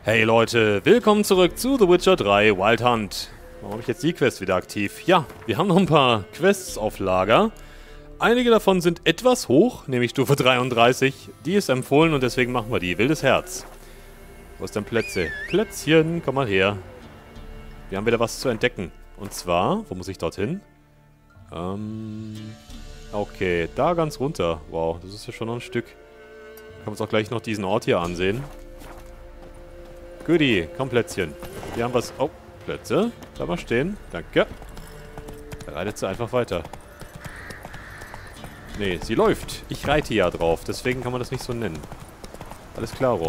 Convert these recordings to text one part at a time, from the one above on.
Hey Leute, willkommen zurück zu The Witcher 3 Wild Hunt. Warum habe ich jetzt die Quest wieder aktiv? Ja, wir haben noch ein paar Quests auf Lager. Einige davon sind etwas hoch, nämlich Stufe 33. Die ist empfohlen und deswegen machen wir die. Wildes Herz. Wo ist denn Plätze? Plätzchen, komm mal her. Wir haben wieder was zu entdecken. Und zwar, wo muss ich dorthin? Okay, da ganz runter. Wow, das ist ja schon noch ein Stück. Können wir uns auch gleich noch diesen Ort hier ansehen. Goodie, komm Plätzchen. Wir haben was... Oh, Plätze. Bleib mal stehen. Danke. Da reitet sie einfach weiter. Nee, sie läuft. Ich reite ja drauf. Deswegen kann man das nicht so nennen. Alles klaro.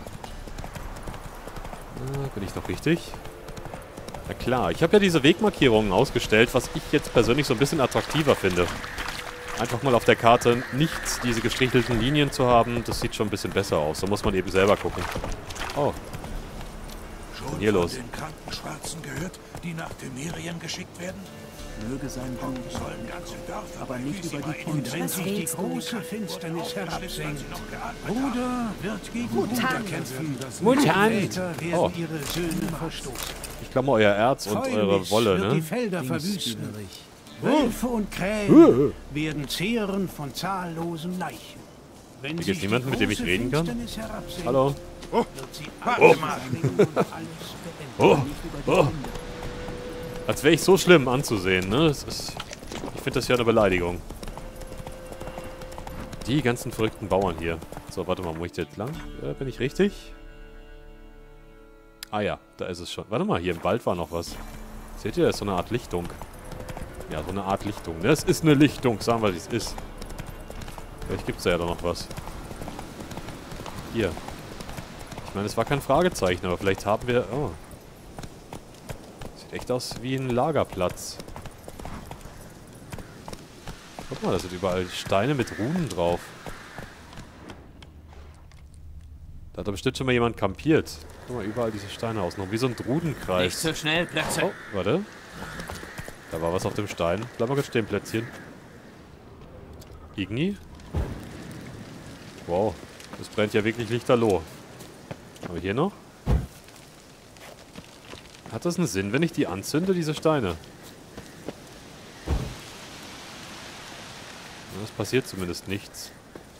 Bin ich noch richtig? Na klar. Ich habe ja diese Wegmarkierungen ausgestellt, was ich jetzt persönlich so ein bisschen attraktiver finde. Einfach mal auf der Karte nicht diese gestrichelten Linien zu haben, das sieht schon ein bisschen besser aus. Da muss man eben selber gucken. Oh. Schon hier los? Den kranken Schwarzen gehört, die nach Temerien geschickt werden? Möge sein Blut Sollen ganze Dörfer aber nicht über die Und Kinder. wenn sich die große Finsternis herabsenkt, Bruder wird gegen Bruder kämpfen. Mutant! Väter werden Oh. ihre Söhne verstoßen. Ich glaube mal euer Erz und eure Feuerlich Wolle, wird die ne? Felder verwüsten. Wölfe und Krähen werden zehren von zahllosen Leichen. Wenn Hier sich ist niemand, die mit dem ich große reden kann? Finsternis herabsenkt, Hallo? wird sie alles bringen und alles beenden. Oh. Als wäre ich so schlimm anzusehen, ne? Das ist, ich finde das ja eine Beleidigung. Die ganzen verrückten Bauern hier. So, warte mal, muss ich da jetzt lang? Bin ich richtig? Ah ja, da ist es schon. Warte mal, hier im Wald war noch was. Seht ihr, da ist so eine Art Lichtung. Ja, so eine Art Lichtung. Ne? Es ist eine Lichtung, sagen wir, wie es ist. Vielleicht gibt es da ja doch noch was. Hier. Ich meine, es war kein Fragezeichen, aber vielleicht haben wir... Oh. Sieht echt aus wie ein Lagerplatz. Guck mal, da sind überall Steine mit Runen drauf. Da hat doch bestimmt schon mal jemand kampiert. Guck mal, überall diese Steine außen. Wie so ein Drudenkreis. Nicht so schnell, Plätze. Oh, warte. Da war was auf dem Stein. Bleib mal kurz stehen, Plätzchen. Igni? Wow. Das brennt ja wirklich lichterloh. Haben wir hier noch? Hat das einen Sinn, wenn ich die anzünde, diese Steine? Es passiert zumindest nichts.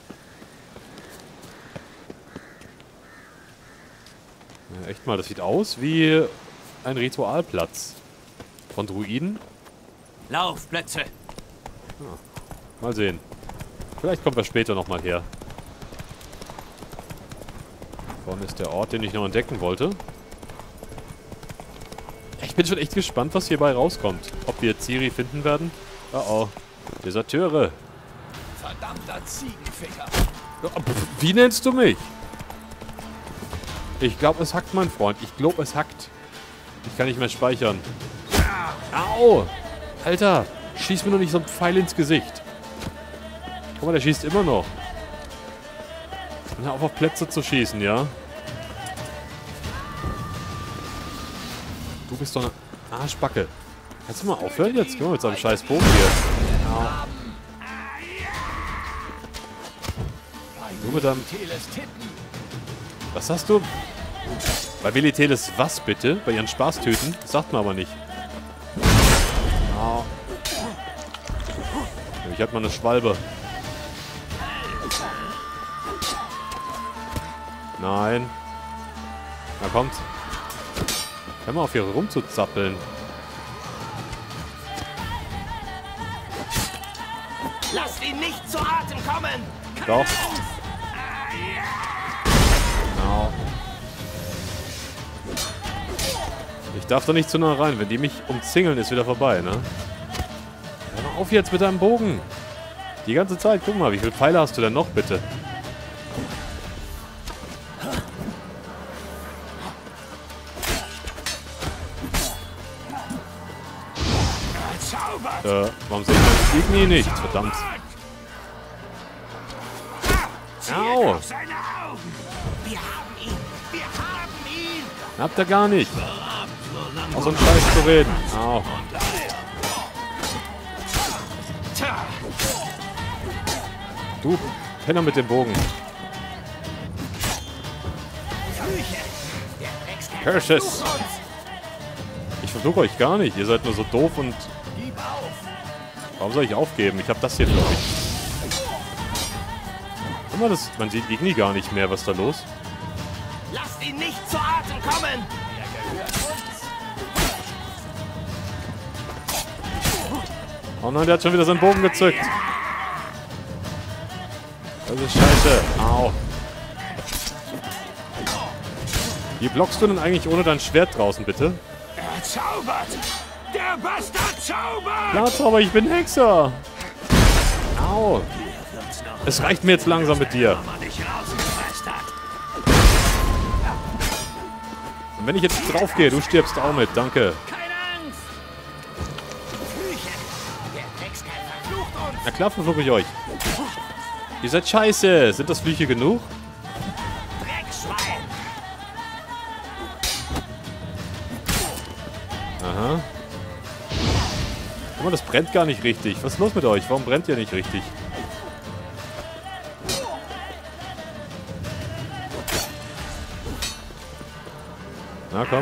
Ja, echt mal, das sieht aus wie ein Ritualplatz. Von Druiden. Lauf, Plätze. Mal sehen. Vielleicht kommt er später nochmal her. Vorne ist der Ort, den ich noch entdecken wollte. Ich bin schon echt gespannt, was hierbei rauskommt. Ob wir Ciri finden werden? Oh oh. Deserteure. Verdammter Ziegenficker. Wie nennst du mich? Ich glaube, es hackt, mein Freund. Ich glaube, es hackt. Ich kann nicht mehr speichern. Au! Alter, schieß mir doch nicht so ein Pfeil ins Gesicht. Guck mal, der schießt immer noch. Und hör auf Plätze zu schießen, ja? Du bist doch eine Arschbacke. Kannst du mal aufhören jetzt? Guck mal mit so einem scheiß Bogen hier. Au. Du mit deinem... Was hast du? Bei Veliteles was bitte? Bei ihren Spaßtüten? Das sagt man aber nicht. Au. Ich hab mal eine Schwalbe. Nein. Na kommt. Hör mal auf, hier rumzuzappeln. Lasst ihn nicht zu Atem kommen! Doch. Au. Ich darf doch nicht zu nah rein. Wenn die mich umzingeln, ist wieder vorbei, ne? Hör mal auf jetzt mit deinem Bogen. Die ganze Zeit. Guck mal, wie viele Pfeile hast du denn noch, bitte? Warum sehe ich das Igni nicht? Verdammt. Au! Wir haben ihn! Wir haben ihn! Habt ihr gar nicht. Aus so einem Scheiß zu reden. Au. Du Penner mit dem Bogen. Flüche! Der Curses! Ich verfluche euch gar nicht. Ihr seid nur so doof und... Warum soll ich aufgeben? Ich habe das hier, glaube ich. Guck mal, man sieht Igni gar nicht mehr. Was ist da los? Lasst ihn nicht zu Atem kommen! Oh nein, der hat schon wieder seinen Bogen gezückt. Das ist scheiße. Au. Wie blockst du denn eigentlich ohne dein Schwert draußen, bitte? Er zaubert! Der Bastard zaubert! Klar, Zauber, ich bin Hexer. Au. Es reicht mir jetzt langsam mit dir. Und wenn ich jetzt drauf gehe, du stirbst auch mit. Danke. Keine Angst! Flüche! Der Dreckskerl verflucht uns! Na klar, verfluche ich euch. Ihr seid scheiße. Sind das Flüche genug? Dreckschwein! Aha. Guck mal, das brennt gar nicht richtig. Was ist los mit euch? Warum brennt ihr nicht richtig? Na komm.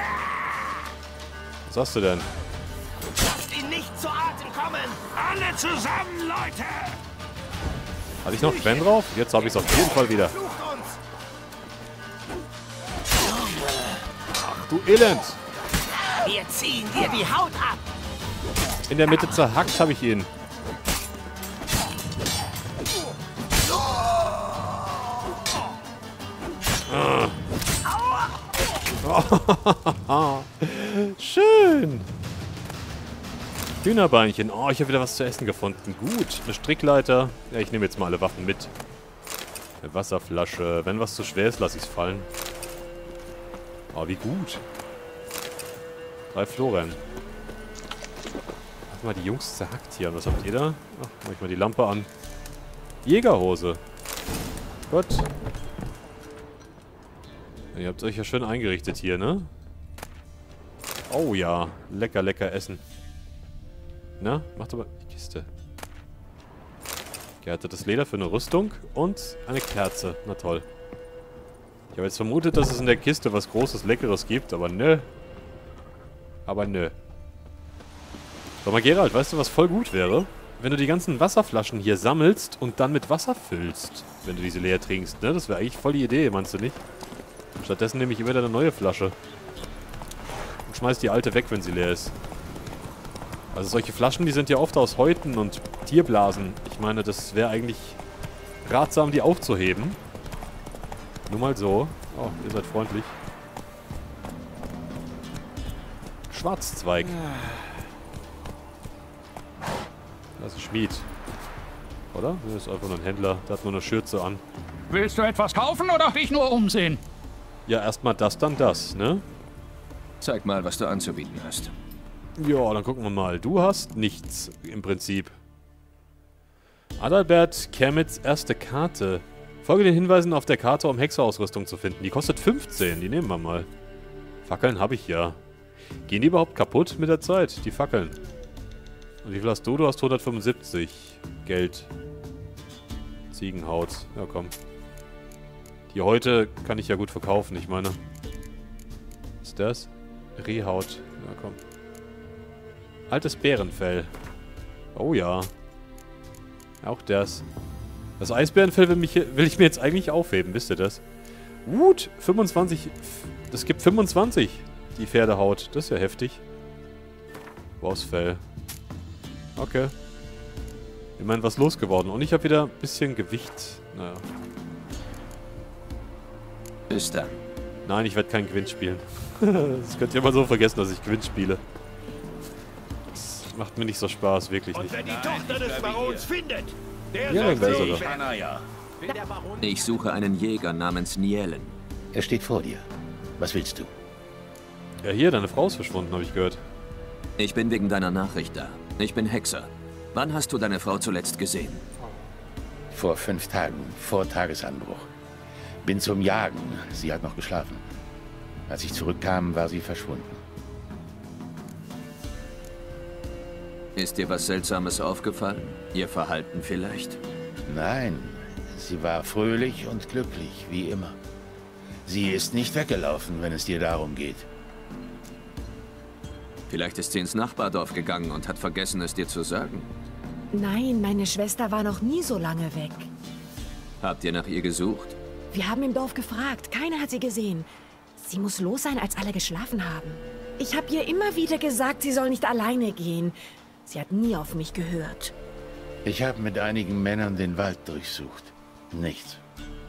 Was hast du denn? Lasst ihn nicht zu Atem kommen! Alle zusammen, Leute! Hatte ich noch Quen drauf? Jetzt habe ich es auf jeden Fall wieder. Flucht uns! Du Elend! Wir ziehen dir die Haut ab! In der Mitte zerhackt habe ich ihn. Schön. Hühnerbeinchen. Oh, ich habe wieder was zu essen gefunden. Gut. Eine Strickleiter. Ja, ich nehme jetzt mal alle Waffen mit. Eine Wasserflasche. Wenn was zu schwer ist, lasse ich es fallen. Oh, wie gut. 3 Floren. Mach mal die Jungs zerhackt hier. Und was habt ihr da? Ach, mach ich mal die Lampe an. Jägerhose. Gut. Ihr habt euch ja schön eingerichtet hier, ne? Oh ja. Lecker, lecker essen. Na, macht aber die Kiste. Gehärtetes Leder für eine Rüstung und eine Kerze. Na toll. Ich habe jetzt vermutet, dass es in der Kiste was Großes, Leckeres gibt, aber nö. Aber nö. Sag mal, Geralt, weißt du, was voll gut wäre? Wenn du die ganzen Wasserflaschen hier sammelst und dann mit Wasser füllst, wenn du diese leer trinkst, ne? Das wäre eigentlich voll die Idee, meinst du nicht? Stattdessen nehme ich immer eine neue Flasche. Und schmeiß die alte weg, wenn sie leer ist. Also solche Flaschen, die sind ja oft aus Häuten und Tierblasen. Ich meine, das wäre eigentlich ratsam, die aufzuheben. Nur mal so. Oh, ihr seid freundlich. Schwarzzweig. Das ist ein Schmied. Oder? Das ist einfach nur ein Händler. Der hat nur eine Schürze an. Willst du etwas kaufen oder dich nur umsehen? Ja, erstmal das, dann das, ne? Zeig mal, was du anzubieten hast. Ja, dann gucken wir mal. Du hast nichts, im Prinzip. Adalbert Kermits erste Karte. Folge den Hinweisen auf der Karte, um Hexerausrüstung zu finden. Die kostet 15, die nehmen wir mal. Fackeln habe ich ja. Gehen die überhaupt kaputt mit der Zeit, die Fackeln? Und wie viel hast du? Du hast 175 Geld. Ziegenhaut. Ja, komm. Die Häute kann ich ja gut verkaufen, ich meine. Was ist das? Rehhaut. Ja, komm. Altes Bärenfell. Oh ja. Auch das. Das Eisbärenfell will ich mir jetzt eigentlich aufheben, wisst ihr das? Gut, 25. Das gibt 25, die Pferdehaut. Das ist ja heftig. Bossfell. Okay. Immerhin was losgeworden. Und ich habe wieder ein bisschen Gewicht. Naja. Bis dann. Nein, ich werde keinen Gwyn spielen. Das könnt ihr mal so vergessen, dass ich Gwyn spiele. Das macht mir nicht so Spaß, wirklich nicht. Wenn die Tochter des Barons findet, der Ja, sagt dann sie, weiß Ich suche einen Jäger namens Nielen. Er steht vor dir. Was willst du? Ja, hier, deine Frau ist verschwunden, habe ich gehört. Ich bin wegen deiner Nachricht da. Ich bin Hexer. Wann hast du deine Frau zuletzt gesehen? Vor 5 Tagen, vor Tagesanbruch. Bin zum Jagen. Sie hat noch geschlafen. Als ich zurückkam, war sie verschwunden. Ist dir was Seltsames aufgefallen? Ihr Verhalten vielleicht? Nein, sie war fröhlich und glücklich, wie immer. Sie ist nicht weggelaufen, wenn es dir darum geht. Vielleicht ist sie ins Nachbardorf gegangen und hat vergessen, es dir zu sagen. Nein, meine Schwester war noch nie so lange weg. Habt ihr nach ihr gesucht? Wir haben im Dorf gefragt. Keiner hat sie gesehen. Sie muss los sein, als alle geschlafen haben. Ich habe ihr immer wieder gesagt, sie soll nicht alleine gehen. Sie hat nie auf mich gehört. Ich habe mit einigen Männern den Wald durchsucht. Nichts.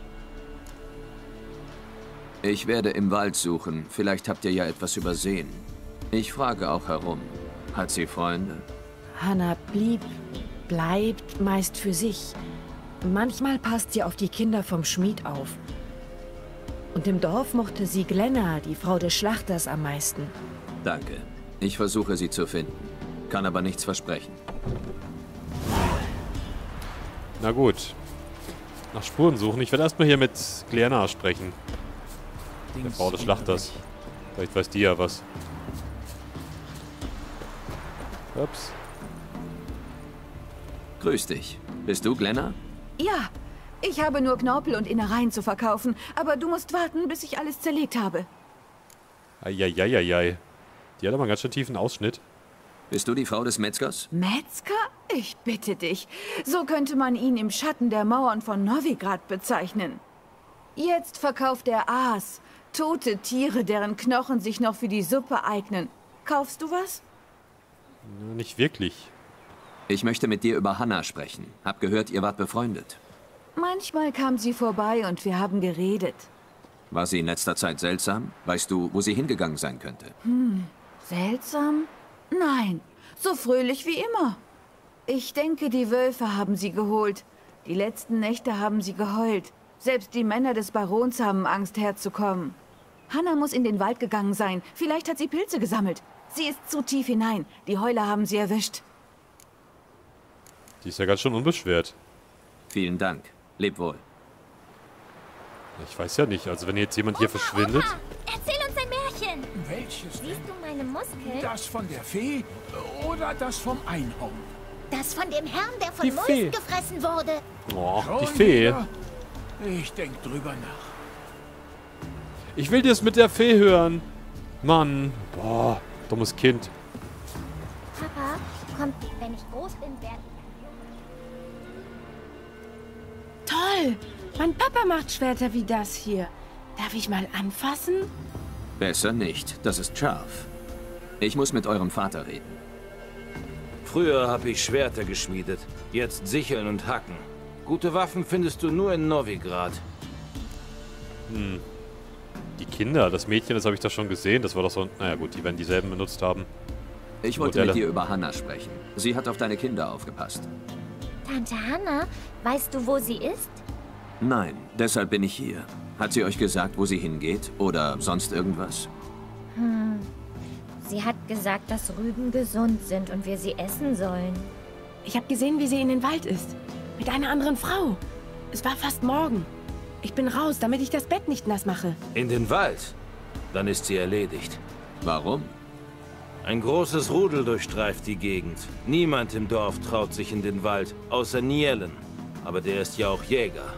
Ich werde im Wald suchen. Vielleicht habt ihr ja etwas übersehen. Ich frage auch herum. Hat sie Freunde? Hannah bleibt meist für sich. Manchmal passt sie auf die Kinder vom Schmied auf. Und im Dorf mochte sie Glenna, die Frau des Schlachters, am meisten. Danke. Ich versuche sie zu finden. Kann aber nichts versprechen. Na gut. Nach Spuren suchen. Ich werde erstmal hier mit Glenna sprechen. Der Frau des Schlachters. Vielleicht weiß die ja was. Ups. Grüß dich. Bist du Glenna? Ja, ich habe nur Knorpel und Innereien zu verkaufen, aber du musst warten, bis ich alles zerlegt habe. Eieieiei. Die hat aber einen ganz schön tiefen Ausschnitt. Bist du die Frau des Metzgers? Metzger? Ich bitte dich. So könnte man ihn im Schatten der Mauern von Novigrad bezeichnen. Jetzt verkauft er Aas, tote Tiere, deren Knochen sich noch für die Suppe eignen. Kaufst du was? Ja, nicht wirklich. Ich möchte mit dir über Hannah sprechen. Hab gehört, ihr wart befreundet. Manchmal kam sie vorbei und wir haben geredet. War sie in letzter Zeit seltsam? Weißt du, wo sie hingegangen sein könnte? Seltsam? Nein, so fröhlich wie immer. Ich denke, die Wölfe haben sie geholt. Die letzten Nächte haben sie geheult. Selbst die Männer des Barons haben Angst, herzukommen. Hannah muss in den Wald gegangen sein. Vielleicht hat sie Pilze gesammelt. Sie ist zu tief hinein. Die Heuler haben sie erwischt. Die ist ja ganz schön unbeschwert. Vielen Dank. Leb wohl. Ich weiß ja nicht. Also wenn jetzt jemand hier verschwindet... Opa, erzähl uns ein Märchen. Welches denn? Siehst du meine Muskeln? Das von der Fee oder das vom Einhorn? Das von dem Herrn, der von Die Fee. Mäusen gefressen wurde. Oh, die Schon Fee. wieder? Ich denk drüber nach. Ich will das mit der Fee hören. Mann. Boah, dummes Kind. Papa, kommt, wenn ich groß bin, werde Toll! Mein Papa macht Schwerter wie das hier. Darf ich mal anfassen? Besser nicht. Das ist scharf. Ich muss mit eurem Vater reden. Früher habe ich Schwerter geschmiedet, jetzt Sicheln und Hacken. Gute Waffen findest du nur in Novigrad. Die Kinder, das Mädchen, das habe ich da schon gesehen. Das war doch so... Naja gut, die werden dieselben benutzt haben. Ich wollte Modelle. mit dir über Hannah sprechen. Sie hat auf deine Kinder aufgepasst. Tante Hannah, weißt du, wo sie ist? Nein, deshalb bin ich hier. Hat sie euch gesagt, wo sie hingeht? Oder sonst irgendwas? Sie hat gesagt, dass Rüben gesund sind und wir sie essen sollen. Ich habe gesehen, wie sie in den Wald ist. Mit einer anderen Frau. Es war fast morgen. Ich bin raus, damit ich das Bett nicht nass mache. In den Wald? Dann ist sie erledigt. Warum? Ein großes Rudel durchstreift die Gegend. Niemand im Dorf traut sich in den Wald, außer Nielen. Aber der ist ja auch Jäger.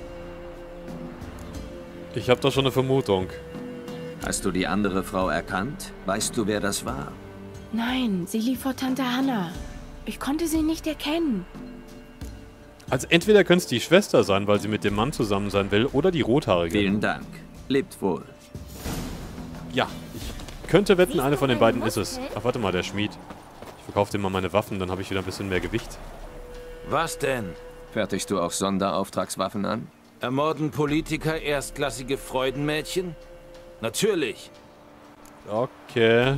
Ich habe da schon eine Vermutung. Hast du die andere Frau erkannt? Weißt du, wer das war? Nein, sie lief vor Tante Hannah. Ich konnte sie nicht erkennen. Also entweder könnte es die Schwester sein, weil sie mit dem Mann zusammen sein will, oder die Rothaarige. Vielen Dank. Lebt wohl. Ja, ich könnte wetten, Siehst eine du von den meine beiden ist es. Muskeln? Ach, warte mal, der Schmied. Ich verkaufe dem mal meine Waffen, dann habe ich wieder ein bisschen mehr Gewicht. Was denn? Fertigst du auch Sonderauftragswaffen an? Ermorden Politiker erstklassige Freudenmädchen? Natürlich. Okay.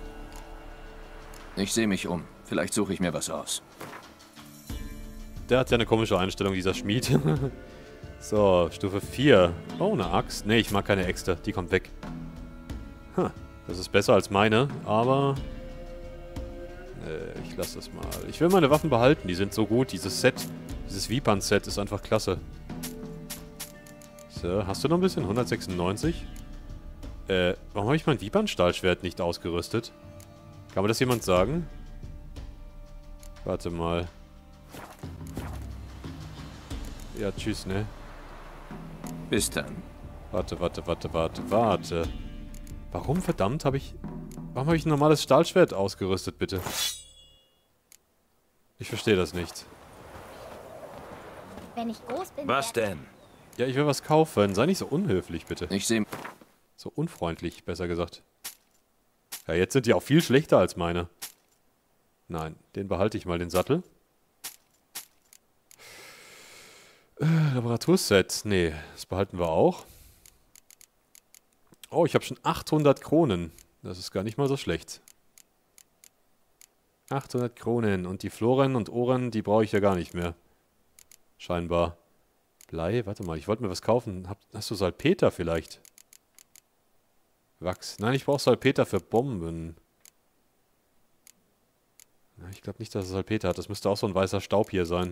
Ich sehe mich um. Vielleicht suche ich mir was aus. Der hat ja eine komische Einstellung, dieser Schmied. So, Stufe 4. Oh, eine Axt. Nee, ich mag keine Äxte. Die kommt weg. Das ist besser als meine, aber... ich lasse das mal. Ich will meine Waffen behalten. Die sind so gut. Dieses Set, dieses Vipan-Set ist einfach klasse. So, hast du noch ein bisschen? 196? Warum habe ich mein Vipan-Stahlschwert nicht ausgerüstet? Kann mir das jemand sagen? Warte mal. Ja, tschüss, ne? Bis dann. Warte. Warum verdammt habe ich... Warum habe ich ein normales Stahlschwert ausgerüstet, bitte? Ich verstehe das nicht. Wenn ich groß bin... Was denn? Ja, ich will was kaufen. Sei nicht so unhöflich, bitte. Ich sehe... So unfreundlich, besser gesagt. Ja, jetzt sind die auch viel schlechter als meine. Nein, den behalte ich mal, den Sattel. Reparaturset. Nee, das behalten wir auch. Oh, ich habe schon 800 Kronen. Das ist gar nicht mal so schlecht. 800 Kronen. Und die Floren und Ohren, die brauche ich ja gar nicht mehr. Scheinbar. Blei, warte mal, ich wollte mir was kaufen. Hast du Salpeter vielleicht? Wachs. Nein, ich brauche Salpeter für Bomben. Ich glaube nicht, dass es Salpeter hat. Das müsste auch so ein weißer Staub hier sein.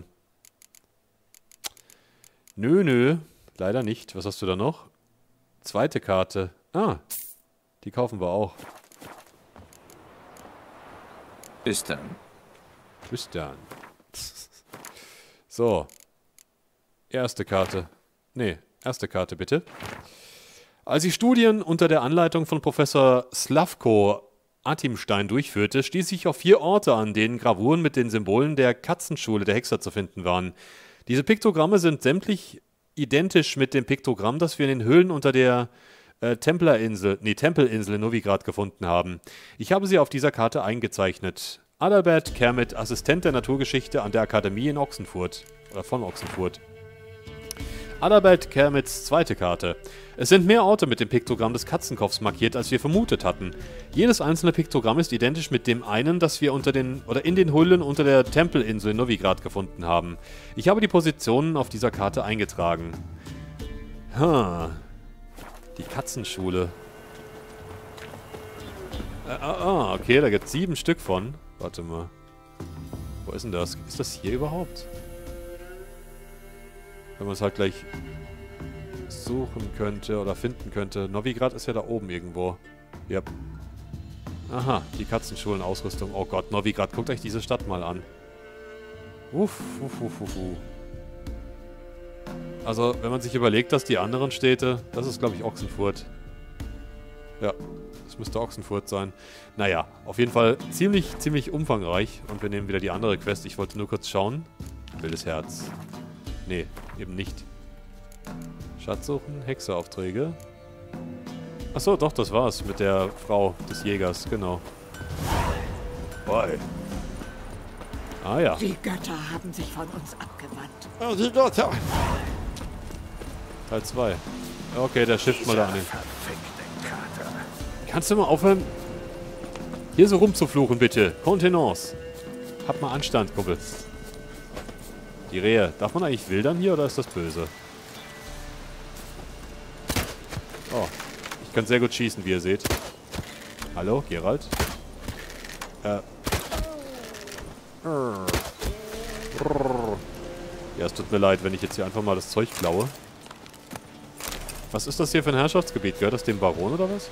Nö. Leider nicht. Was hast du da noch? Zweite Karte. Ah, die kaufen wir auch. Bis dann. Bis dann. So. Erste Karte. Nee, erste Karte bitte. Als ich Studien unter der Anleitung von Professor Slavko Atimstein durchführte, stieß ich auf 4 Orte, an denen Gravuren mit den Symbolen der Katzenschule der Hexer zu finden waren. Diese Piktogramme sind sämtlich identisch mit dem Piktogramm, das wir in den Höhlen unter der Tempelinsel in Novigrad gefunden haben. Ich habe sie auf dieser Karte eingezeichnet. Adalbert Kermit, Assistent der Naturgeschichte an der Akademie in Ochsenfurt. Oder von Ochsenfurt. Adalbert Kermits zweite Karte. Es sind mehr Orte mit dem Piktogramm des Katzenkopfs markiert, als wir vermutet hatten. Jedes einzelne Piktogramm ist identisch mit dem einen, das wir in den Höhlen unter der Tempelinsel in Novigrad gefunden haben. Ich habe die Positionen auf dieser Karte eingetragen. Die Katzenschule. Okay, da gibt es 7 Stück von. Warte mal. Wo ist denn das? Ist das hier überhaupt? Wenn man es halt gleich suchen könnte oder finden könnte. Novigrad ist ja da oben irgendwo. Ja. Aha, die Katzenschulen-Ausrüstung. Oh Gott, Novigrad, guckt euch diese Stadt mal an. Also, wenn man sich überlegt, dass die anderen Städte... Das ist, glaube ich, Ochsenfurt. Ja, das müsste Ochsenfurt sein. Naja, auf jeden Fall ziemlich umfangreich. Und wir nehmen wieder die andere Quest. Ich wollte nur kurz schauen. Wildes Herz. Nee, eben nicht. Schatz suchen, Hexeraufträge. Achso, doch, das war's mit der Frau des Jägers, genau. Boy. Ah ja. Die Götter haben sich von uns abgewandt. Oh, die Götter. Teil 2. Okay, der schifft mal da an den. Kannst du mal aufhören, hier so rumzufluchen, bitte? Kontenance. Hab mal Anstand, Kumpel. Die Rehe. Darf man eigentlich wildern hier oder ist das böse? Oh. Ich kann sehr gut schießen, wie ihr seht. Hallo, Geralt? Ja, es tut mir leid, wenn ich jetzt hier einfach mal das Zeug klaue. Was ist das hier für ein Herrschaftsgebiet? Gehört das dem Baron oder was?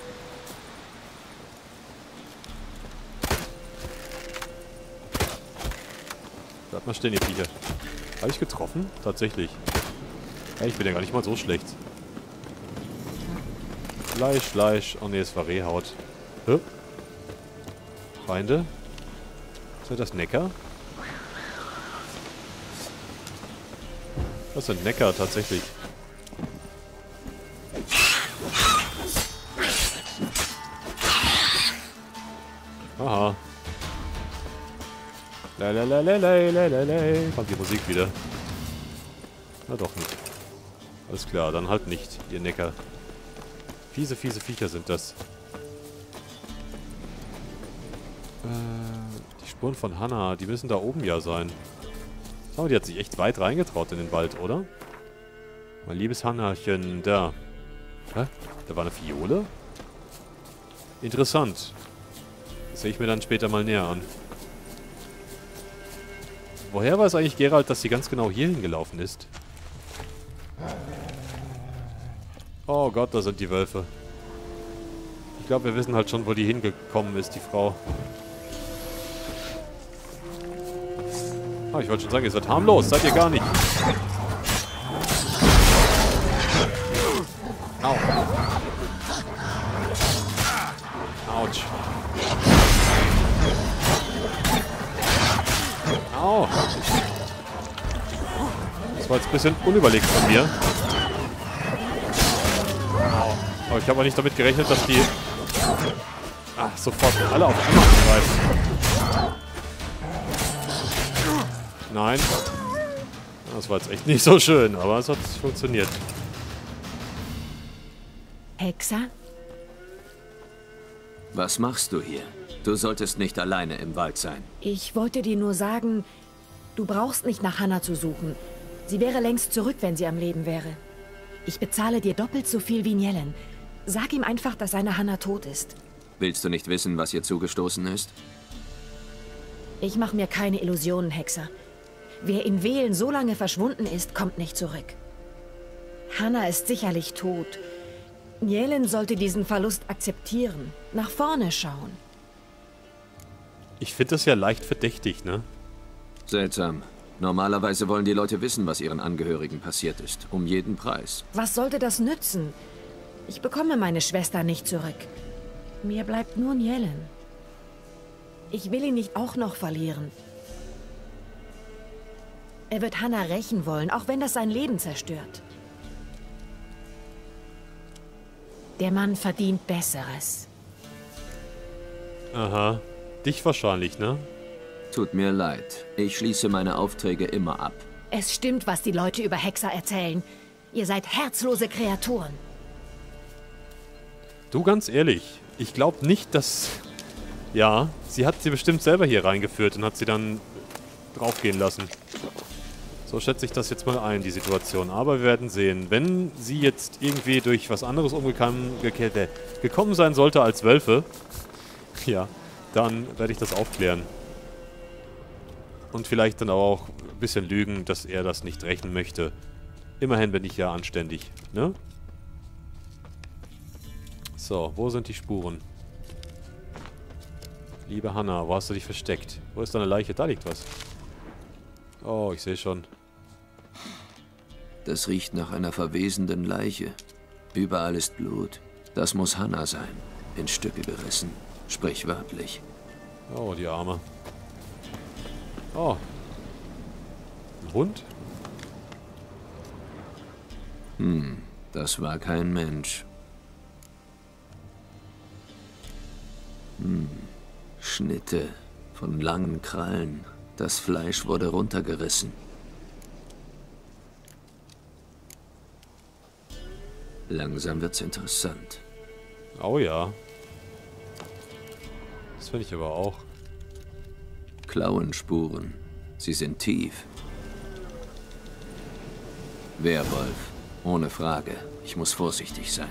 Bleibt mal stehen, ihr Viecher. Habe ich getroffen? Tatsächlich. Ja, ich bin ja gar nicht mal so schlecht. Fleisch. Oh ne, es war Rehhaut. Hä? Feinde? Ist das Neckar? Das sind Neckar, tatsächlich. Aha. Kommt die Musik wieder. Na doch nicht. Alles klar, dann halt nicht, ihr Neckar. Fiese Viecher sind das. Die Spuren von Hannah, die müssen da oben ja sein. Oh, die hat sich echt weit reingetraut in den Wald, oder? Mein liebes Hannachen, da. Hä? Da war eine Fiole? Interessant. Das sehe ich mir dann später mal näher an. Woher weiß eigentlich Geralt, dass sie ganz genau hier hingelaufen ist? Oh Gott, da sind die Wölfe. Ich glaube, wir wissen halt schon, wo die hingekommen ist, die Frau. Ah, ich wollte schon sagen, ihr seid harmlos. Seid ihr gar nicht. Au. Autsch. Au. Das war jetzt ein bisschen unüberlegt von mir. Aber ich habe auch nicht damit gerechnet, dass die sofort alle auf einmal angreifen. Nein. Das war jetzt echt nicht so schön, aber es hat funktioniert. Hexer? Was machst du hier? Du solltest nicht alleine im Wald sein. Ich wollte dir nur sagen, du brauchst nicht nach Hannah zu suchen. Sie wäre längst zurück, wenn sie am Leben wäre. Ich bezahle dir doppelt so viel wie Nielen. Sag ihm einfach, dass seine Hannah tot ist. Willst du nicht wissen, was ihr zugestoßen ist? Ich mache mir keine Illusionen, Hexer. Wer in Velen so lange verschwunden ist, kommt nicht zurück. Hannah ist sicherlich tot. Nielen sollte diesen Verlust akzeptieren. Nach vorne schauen. Ich finde das ja leicht verdächtig, ne? Seltsam. Normalerweise wollen die Leute wissen, was ihren Angehörigen passiert ist. Um jeden Preis. Was sollte das nützen? Ich bekomme meine Schwester nicht zurück. Mir bleibt nur Nielen. Ich will ihn nicht auch noch verlieren. Er wird Hannah rächen wollen, auch wenn das sein Leben zerstört. Der Mann verdient Besseres. Aha. Dich wahrscheinlich, ne? Tut mir leid. Ich schließe meine Aufträge immer ab. Es stimmt, was die Leute über Hexer erzählen. Ihr seid herzlose Kreaturen. Du, ganz ehrlich, ich glaube nicht, dass... Ja, sie hat sie bestimmt selber hier reingeführt und hat sie dann draufgehen lassen. So schätze ich das jetzt mal ein, die Situation. Aber wir werden sehen. Wenn sie jetzt irgendwie durch was anderes gekommen sein sollte als Wölfe, ja, dann werde ich das aufklären. Und vielleicht dann auch ein bisschen lügen, dass er das nicht rächen möchte. Immerhin bin ich ja anständig, ne? So, wo sind die Spuren? Liebe Hannah, wo hast du dich versteckt? Wo ist deine Leiche? Da liegt was. Oh, ich sehe schon. Das riecht nach einer verwesenden Leiche. Überall ist Blut. Das muss Hannah sein. In Stücke gerissen. Sprichwörtlich. Oh, die Arme. Oh. Ein Hund? Das war kein Mensch. Schnitte von langen Krallen. Das Fleisch wurde runtergerissen. Langsam wird's interessant. Oh ja. Das finde ich aber auch. Klauenspuren. Sie sind tief. Werwolf. Ohne Frage. Ich muss vorsichtig sein.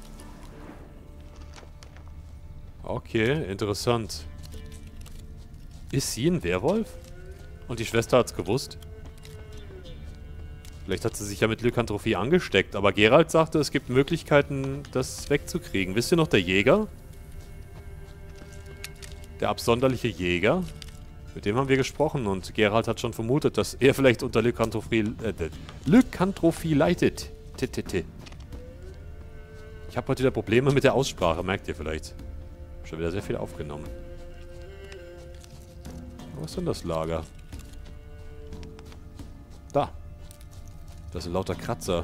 Okay, interessant. Ist sie ein Werwolf? Und die Schwester hat's gewusst? Vielleicht hat sie sich ja mit Lykanthropie angesteckt, aber Geralt sagte, es gibt Möglichkeiten, das wegzukriegen. Wisst ihr noch, der Jäger? Der absonderliche Jäger? Mit dem haben wir gesprochen und Geralt hat schon vermutet, dass er vielleicht unter Lykanthropie leidet. Ich habe heute wieder Probleme mit der Aussprache, merkt ihr vielleicht. Schon wieder sehr viel aufgenommen. Was ist denn das Lager? Da. Das sind lauter Kratzer.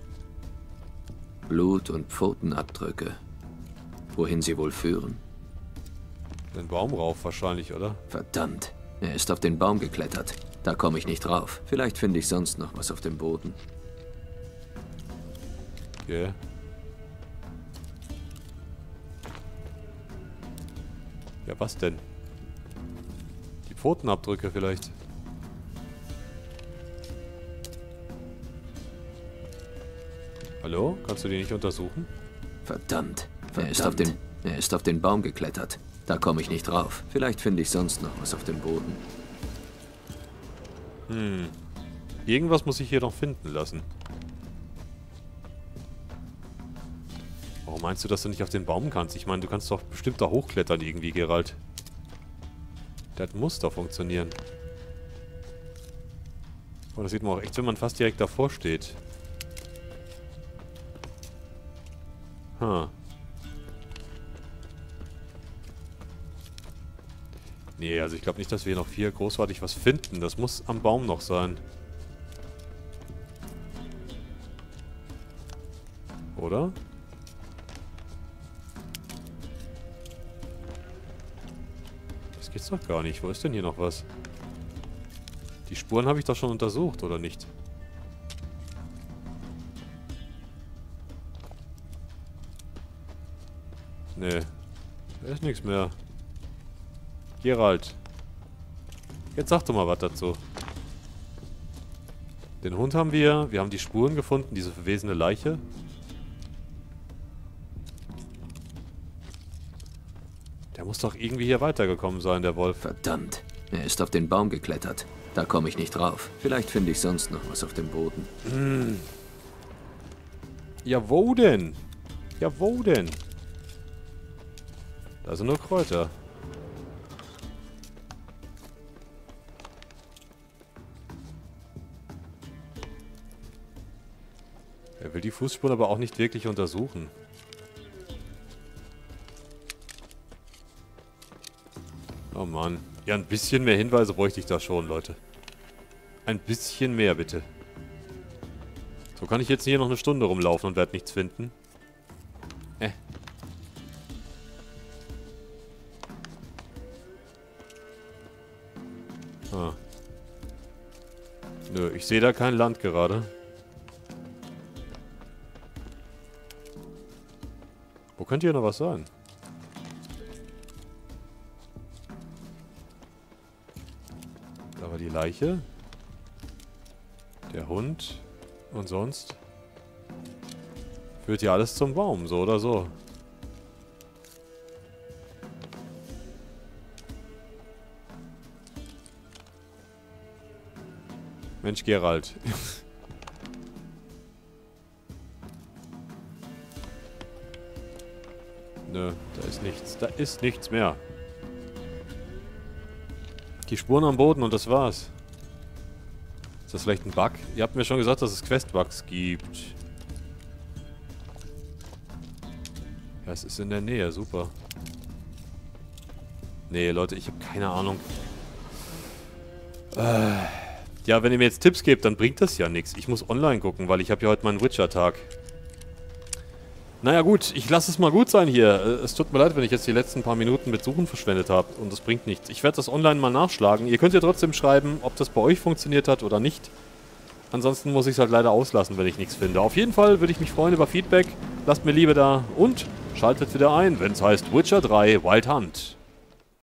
Blut und Pfotenabdrücke. Wohin sie wohl führen? Den Baum rauf wahrscheinlich, oder? Verdammt. Er ist auf den Baum geklettert. Da komme ich nicht drauf. Vielleicht finde ich sonst noch was auf dem Boden. Okay. Ja, was denn? Die Pfotenabdrücke vielleicht. Hallo? Kannst du die nicht untersuchen? Verdammt. Er ist auf den Baum geklettert. Da komme ich nicht drauf. Vielleicht finde ich sonst noch was auf dem Boden. Irgendwas muss ich hier noch finden lassen. Warum meinst du, dass du nicht auf den Baum kannst? Ich meine, du kannst doch bestimmt da hochklettern irgendwie, Geralt. Das muss doch funktionieren. Oh, das sieht man auch echt, wenn man fast direkt davor steht. Nee, also ich glaube nicht, dass wir hier noch viel großartig was finden. Das muss am Baum noch sein. Oder? Das geht's doch gar nicht. Wo ist denn hier noch was? Die Spuren habe ich doch schon untersucht, oder nicht? Nee. Da ist nichts mehr. Geralt. Jetzt sag doch mal was dazu. Den Hund haben wir. Wir haben die Spuren gefunden. Diese verwesene Leiche. Der muss doch irgendwie hier weitergekommen sein, der Wolf. Verdammt. Er ist auf den Baum geklettert. Da komme ich nicht drauf. Vielleicht finde ich sonst noch was auf dem Boden. Hm. Ja, wo denn? Ja, wo denn? Da sind nur Kräuter. Er will die Fußspuren aber auch nicht wirklich untersuchen. Oh Mann. Ja, ein bisschen mehr Hinweise bräuchte ich da schon, Leute. Ein bisschen mehr, bitte. So kann ich jetzt hier noch eine Stunde rumlaufen und werde nichts finden. Ah. Nö, ich sehe da kein Land gerade. Wo könnte hier noch was sein? Da war die Leiche. Der Hund. Und sonst? Führt ja alles zum Baum, so oder so. Mensch, Geralt. Nö, da ist nichts. Da ist nichts mehr. Die Spuren am Boden und das war's. Ist das vielleicht ein Bug? Ihr habt mir schon gesagt, dass es Quest-Bugs gibt. Ja, es ist in der Nähe. Super. Nee, Leute, ich habe keine Ahnung. Ja, wenn ihr mir jetzt Tipps gebt, dann bringt das ja nichts. Ich muss online gucken, weil ich habe ja heute meinen Witcher-Tag. Naja gut, ich lasse es mal gut sein hier. Es tut mir leid, wenn ich jetzt die letzten paar Minuten mit Suchen verschwendet habe und das bringt nichts. Ich werde das online mal nachschlagen. Ihr könnt ja trotzdem schreiben, ob das bei euch funktioniert hat oder nicht. Ansonsten muss ich es halt leider auslassen, wenn ich nichts finde. Auf jeden Fall würde ich mich freuen über Feedback. Lasst mir Liebe da und schaltet wieder ein, wenn es heißt Witcher 3 Wild Hunt.